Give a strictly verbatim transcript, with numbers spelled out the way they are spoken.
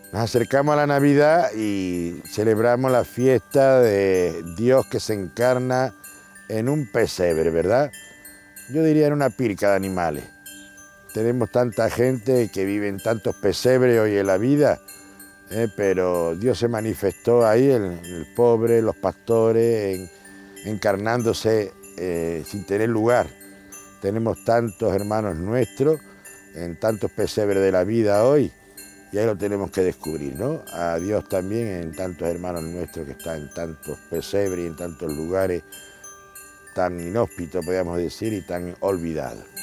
Nos acercamos a la Navidad y celebramos la fiesta de Dios que se encarna en un pesebre, ¿verdad? Yo diría en una pirca de animales. Tenemos tanta gente que vive en tantos pesebres hoy en la vida, eh, pero Dios se manifestó ahí en el pobre, los pastores, en, encarnándose eh, sin tener lugar. Tenemos tantos hermanos nuestros en tantos pesebres de la vida hoy, y ahí lo tenemos que descubrir, ¿no? A Dios también en tantos hermanos nuestros que están en tantos pesebres y en tantos lugares tan inhóspitos, podríamos decir, y tan olvidados.